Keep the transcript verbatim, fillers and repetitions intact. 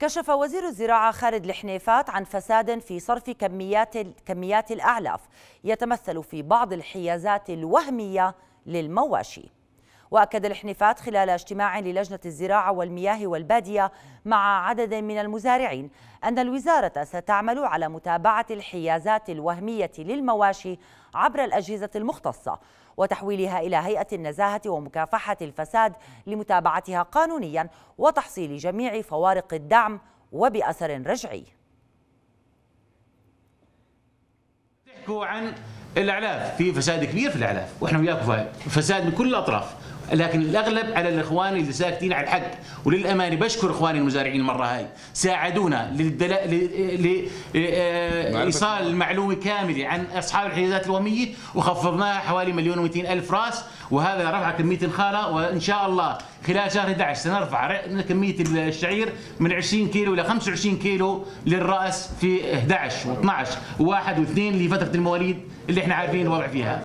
كشف وزير الزراعة خالد الحنيفات عن فساد في صرف كميات كميات الأعلاف يتمثل في بعض الحيازات الوهمية للمواشي. وأكد الحنيفات خلال اجتماع للجنة الزراعة والمياه والبادية مع عدد من المزارعين أن الوزارة ستعمل على متابعة الحيازات الوهمية للمواشي عبر الأجهزة المختصة وتحويلها إلى هيئة النزاهة ومكافحة الفساد لمتابعتها قانونيا وتحصيل جميع فوارق الدعم وبأثر رجعي. تحكوا عن الأعلاف، في فساد كبير في الأعلاف وإحنا وياكم فساد من كل الأطراف، لكن الأغلب على الإخوان اللي ساكتين على الحق. وللأمانة بشكر إخواني المزارعين المرة هاي ساعدونا للدلا... ل... لإيصال المعلومة كاملة عن أصحاب الحيازات الوهمية وخفضناها حوالي مليون ومئتين ألف راس، وهذا رفع كمية الخالة، وإن شاء الله خلال شهر أحد عشر سنرفع كمية الشعير من عشرين كيلو إلى خمسة وعشرين كيلو للرأس في أحد عشر واثني عشر وواحد واثنين لفترة المواليد اللي احنا عارفين الوضع فيها.